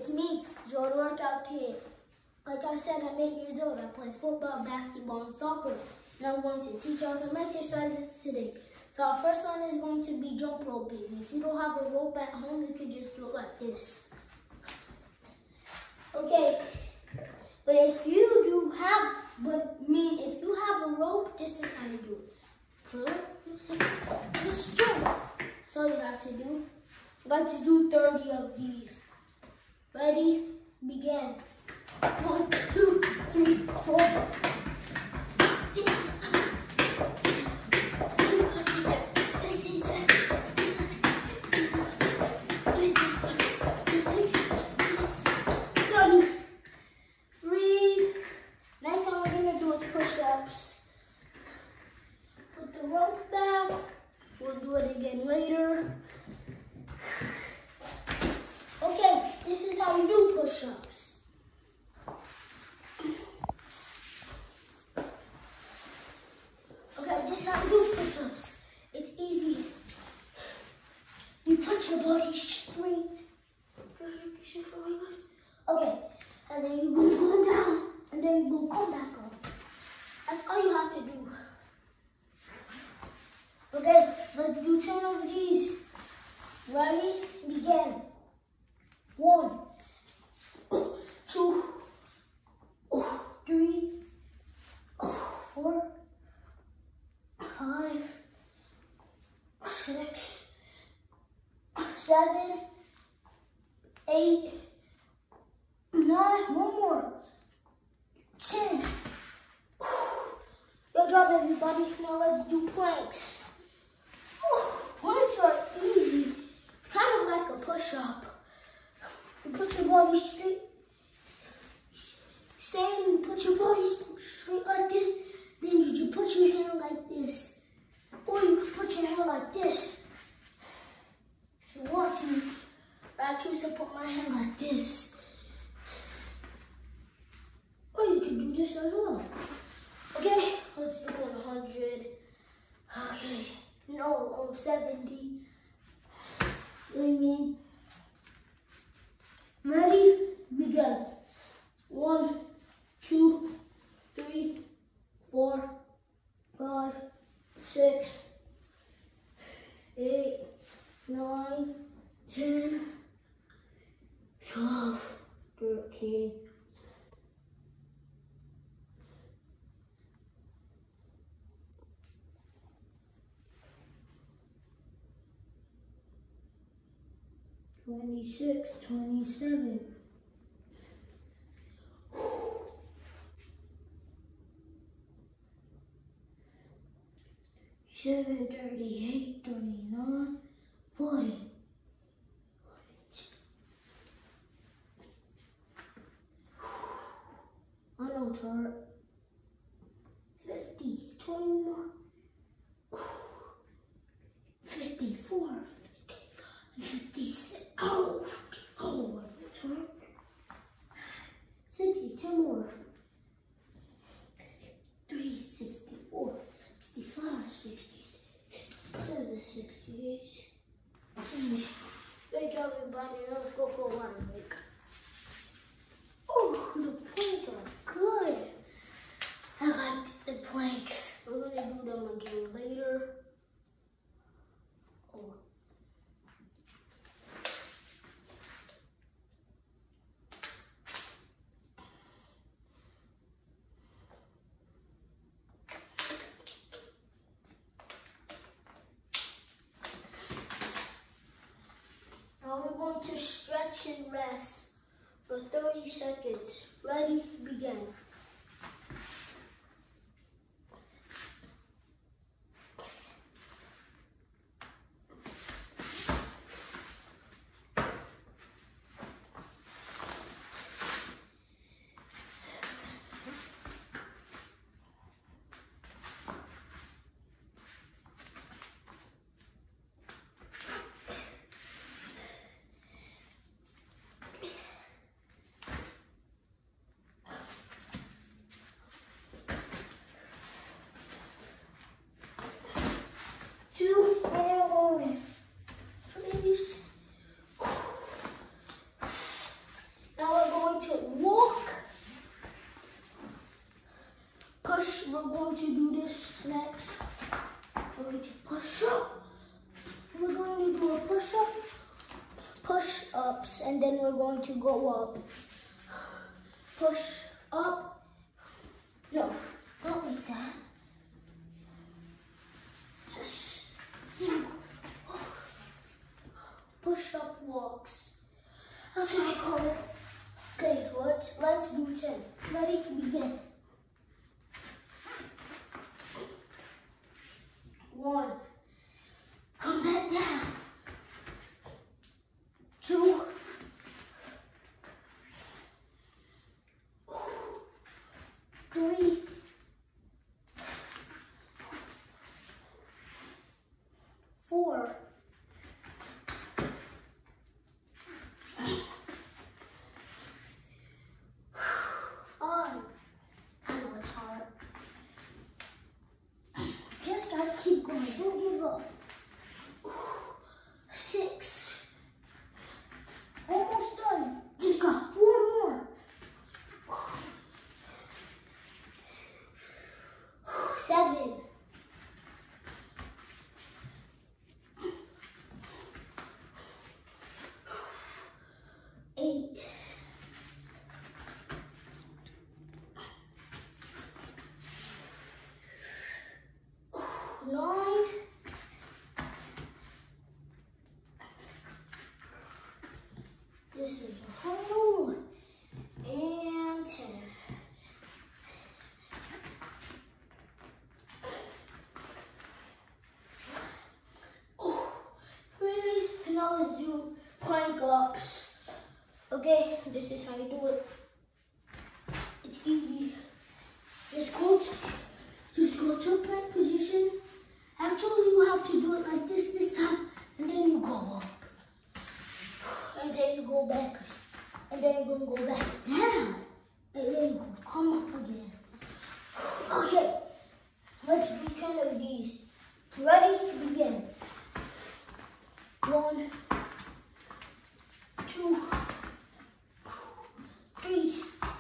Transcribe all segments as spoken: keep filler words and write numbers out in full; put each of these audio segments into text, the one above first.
it's me, Jordan Workout Kid. Like I said, I'm eight years old. I play football, basketball, and soccer. And I'm going to teach y'all some exercises today. So our first one is going to be jump roping. If you don't have a rope at home, you can just do it like this. Okay, but if you do have, but mean if you have a rope, this is how you do it. Pull it, just jump. That's all you have to do. Let's do thirty of these. Ready? Begin. One, two, three, four. Freeze. Next one we're gonna do is push-ups. Put the rope back. We'll do it again later. Okay, this is how you do push-ups. Okay, this is how you do push-ups. It's easy. You put your body straight. Okay, and then you go, go down, and then you go come back up. That's all you have to do. Okay, let's do ten of these. Ready? Begin. One, two, three, four, five, six, seven, eight, nine, one more, ten. Good job, everybody. Now let's do planks. Planks are easy. It's kind of like a push-up. You put your body straight. Same, you put your body straight like this. Then you just put your hand like this. Or you can put your hand like this. If you want to. But I choose to put my hand like this. Or you can do this as well. Okay, let's do one hundred. Okay, no, um, seventy. What do you mean? Ready? Begin. One, two, three, four, five, six, eight, nine, ten, twelve, thirteen. Twenty-six, twenty-seven. Seven, thirty-eight, thirty-nine, forty. I know it's hard. Fifty, twenty more. Fifty-four, fifty-six. Oh, oh, it's hard. Sixty, ten more. Three, sixty-four, sixty-five, sixty-six, seven, sixty-eight. Good job, everybody. Let's go for a water break. Oh, the planks are good. I like the planks. We're gonna do them again later. Oh. Now we're going to stretch and rest for thirty seconds. Ready? Begin. then we're going to go up. Push up. No, not like that. Just push up walks. That's what I call it. Okay, let's let's do ten. Ready? Begin. One. Come back down. Two. Three. Four. Five. I know it's hard. Just gotta keep going. Don't give up. Six. Almost done. Just got four more. Seven. Eight. Nine. This is a whole. And ten. Oh, please. Now let's do plank ups. Okay, this is how you do it. It's easy. Just go to, just go to plank position. Actually, you have to do it like this this time, and then you go up. And then you go back. And then you're going to go back down. And then you come up again. Okay, let's do ten of these. Ready? Begin. One, two, three,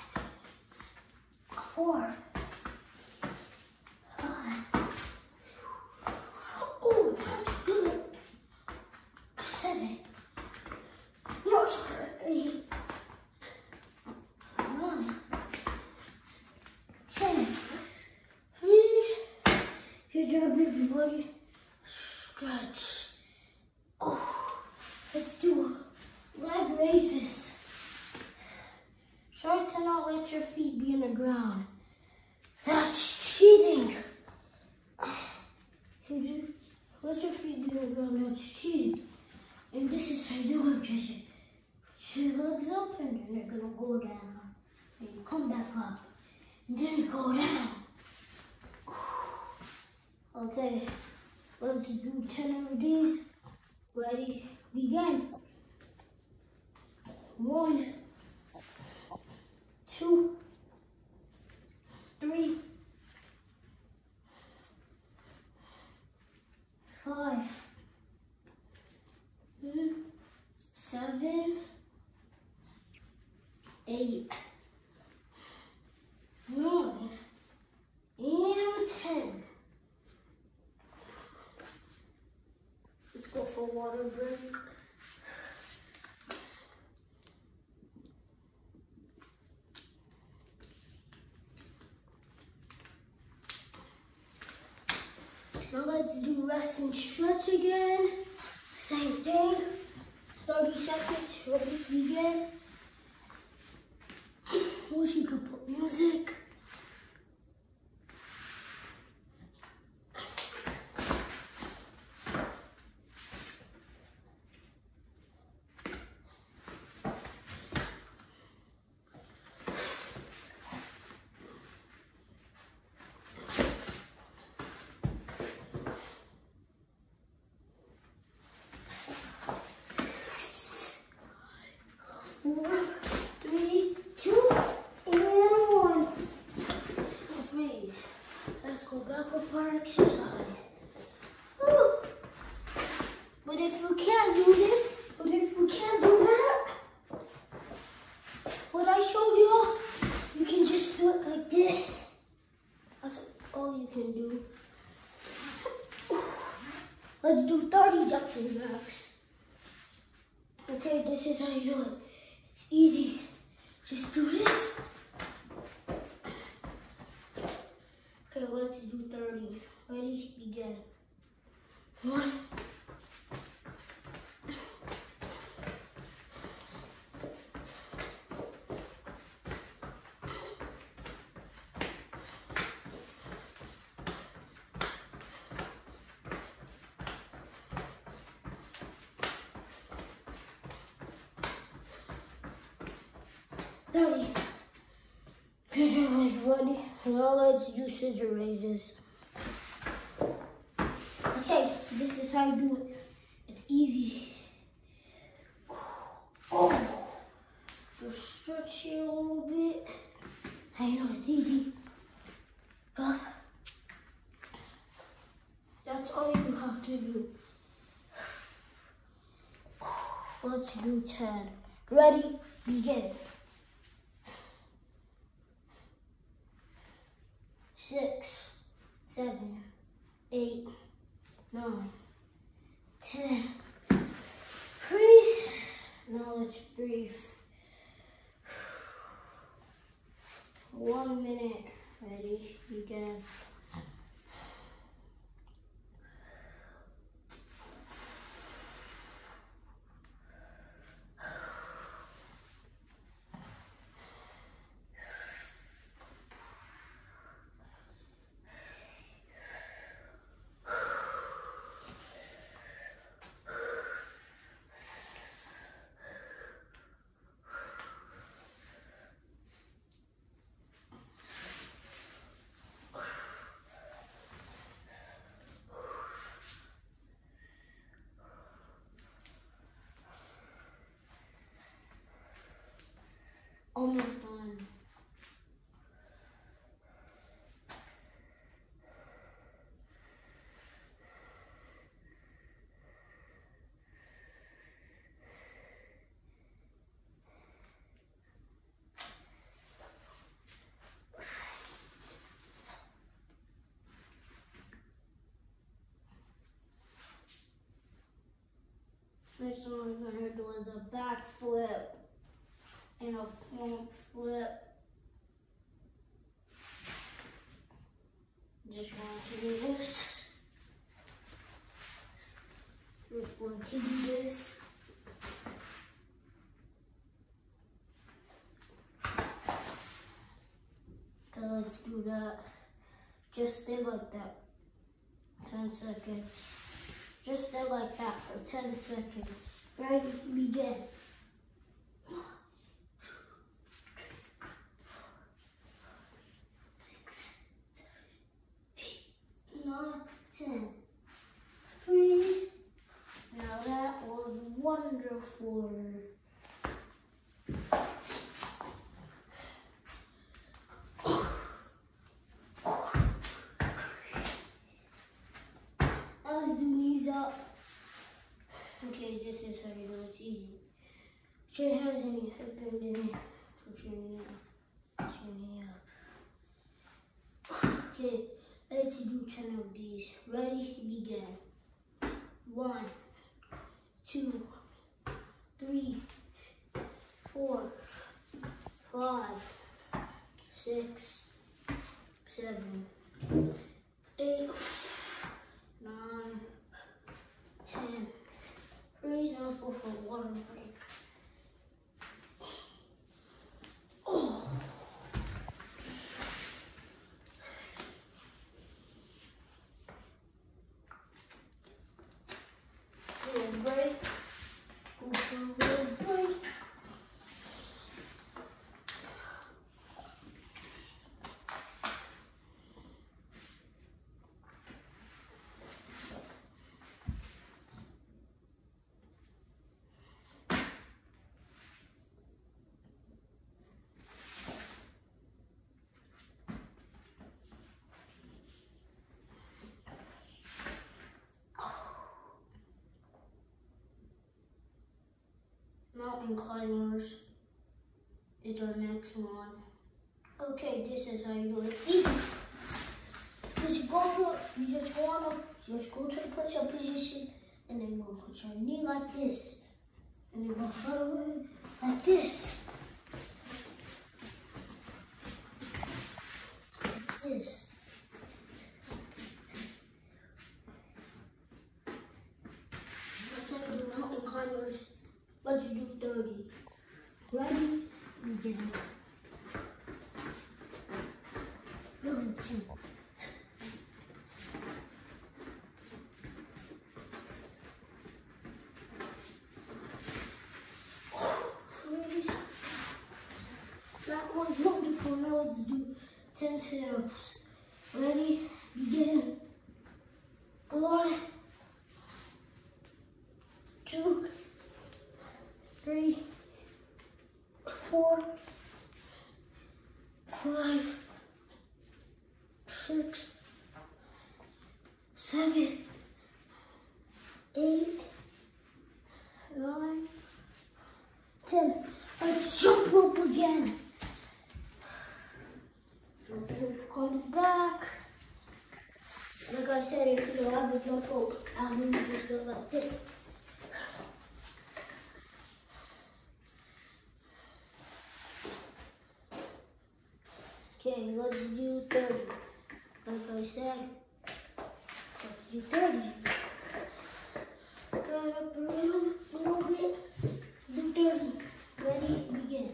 four, five, oh, good, seven, eight, nine, ten. Good job, everybody. Stretch. Oh, let's do leg raises. Try to not let your feet be in the ground. That's cheating. You do, let your feet be in the ground. That's cheating. And this is how you do it. Just put your legs up, and then you're gonna go down. And you come back up, and then you go down. Okay, let's do ten of these. Ready? Begin. One, two, three, five, seven, eight, nine, and ten. Let's go for a water break. Now let's do rest and stretch again. Same thing. thirty seconds. Ready? Begin. Wish you could put music. Four, three, two, and one. Breathe. Let's go back with our exercise. Woo. But if you can't do that, but if you can't do that, what I showed you, you can just do it like this. That's all you can do. Let's do thirty jumping jacks. Okay, this is how you do it. easy. Just do this. Okay, let's do thirty. Ready, begin. One. thirty. Scissor raise, ready? Now let's do scissor raises. Okay, this is how you do it. It's easy. Oh, just stretch it a little bit. I know it's easy, but that's all you have to do. Let's do ten. Ready? Begin. Six, seven, eight, nine, ten. Breathe. Now let's breathe. One minute. Ready? Begin. Almost done. Next one we're gonna do is a back flip and a front flip. Just want to do this. Just want to do this. Okay, let's do that. Just stay like that. ten seconds. Just stay like that for ten seconds. Ready? Begin. nine, ten. Three. Now that was wonderful. Now let's do knees up. Okay, this is how you do it. It's easy. Put your hands in your hip and then put your knee up. Put your knee up. Okay. Let's do ten of these. Ready? Begin. One, two, three, four, five, six, seven, eight, nine, ten. Please, now let's go for a water break. Oh. Break. Go for a little break. Mountain climbers is our next one. Okay, this is how you do it. It's easy. Just go to, you just go on, a, just go to the push-up position, and then go put your knee like this, and then go forward like this. Ready? Begin. One, two. That was wonderful. Now let's do ten sit-ups. Ready? Begin. One, two, three, four, five, six, seven, eight, nine, ten. Let's jump rope again. Jump rope comes back. Like I said, if you don't have a jump rope, I mean you just go like this. Okay, let's do thirty. Like I said, let's do thirty. Get up a little, little bit. Do thirty. Ready? Begin.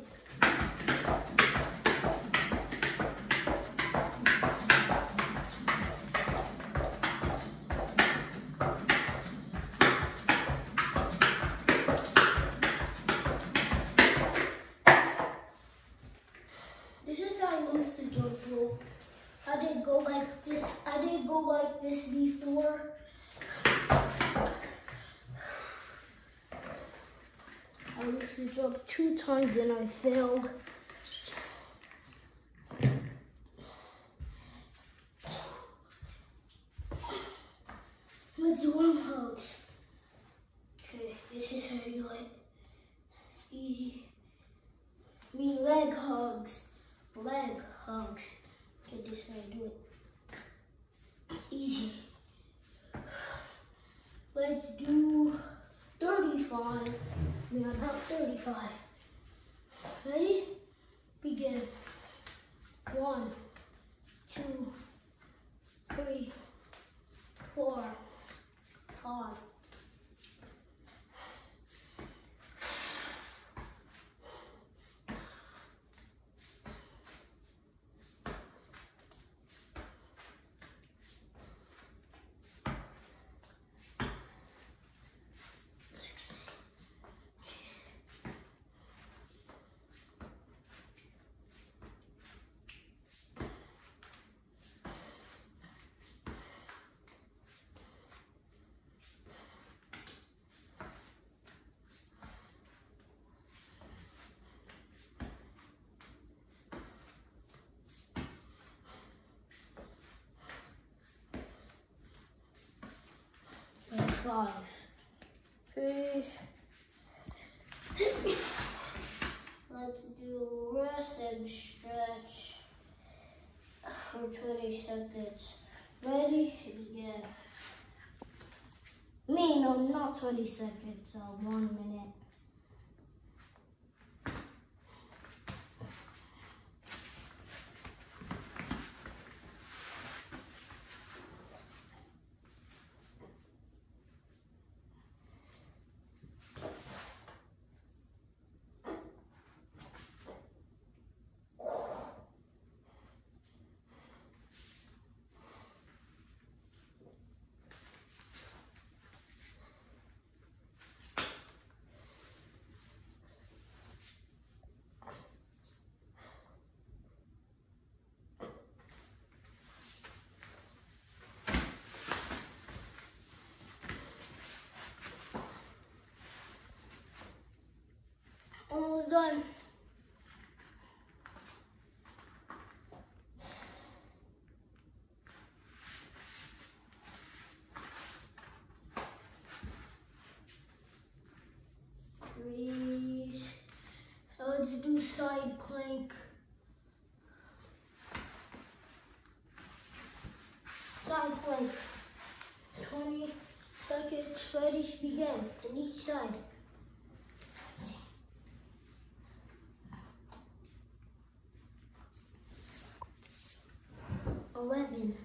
This is how I used to jump rope. I didn't go like this. I didn't go like this before. I used to jump two times and I failed. Let's do arm hugs. Okay, this is how you do it. Easy. Me leg hugs. Leg hugs. Okay, this is how you do it. It's easy. Let's do thirty-five. I mean, about thirty-five. Ready? Begin. One, two, three, four, five. Five, fish. Let's do rest and stretch for twenty seconds. Ready? Begin. Me, no, not twenty seconds, uh, one minute. Almost done. Three. Let's do side plank. Side plank. twenty seconds. Ready? Begin. On each side. Eleven,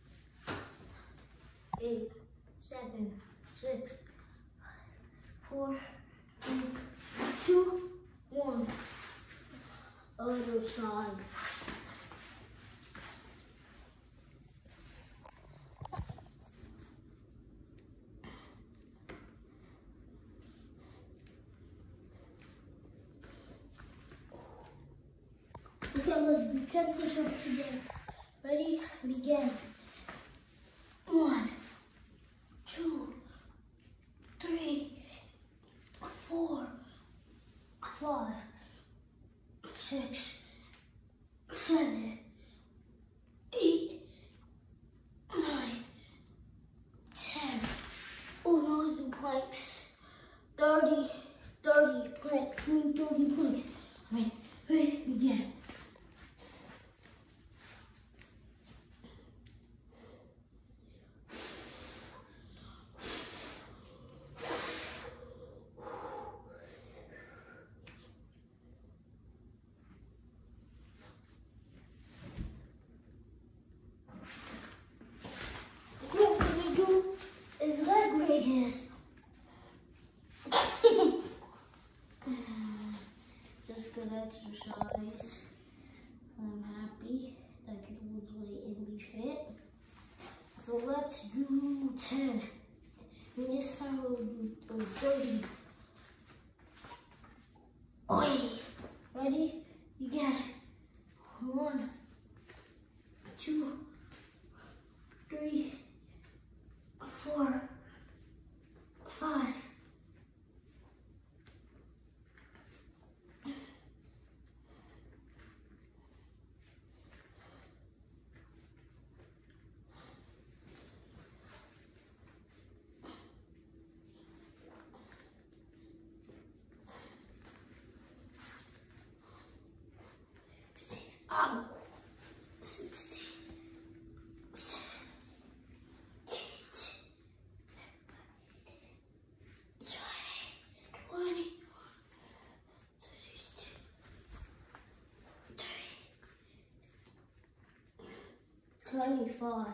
eight, seven, six, five, four, three, two, one. other side. Okay, let's do ten push-ups again. Ready? Begin. One, two, three, four, five, six, seven, eight, nine, ten. Oh, no, let's do planks. Thirty, thirty planks. I mean, thirty planks. I mean, ready? Begin. Is leg raises. Just good exercise. I'm happy that I could lose weight and be fit. So let's do ten. And this time we'll do thirty. Oi! Ready? You got it. One, two, three, four, five, ow, sixteen, seven, eight, twenty, twenty-five,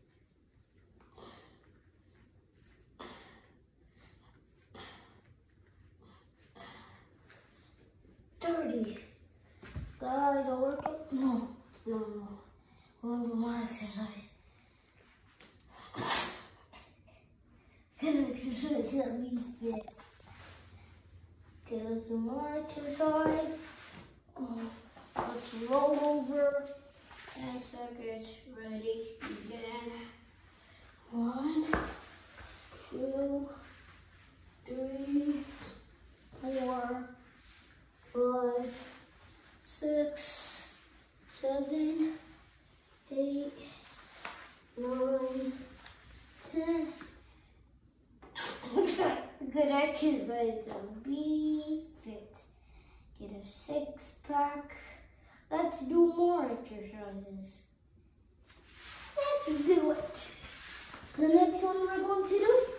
thirty. Guys, I'll work out. No, no, no. One more exercise. Good exercise, let me fit. Okay, let's do more exercise. Oh, let's roll over. ten seconds. Ready? Begin. One, two, three, four, five, six, seven, eight, nine, ten. Good exercise to be fit. Get a six pack. Let's do more exercises. Let's do it. The next one we're going to do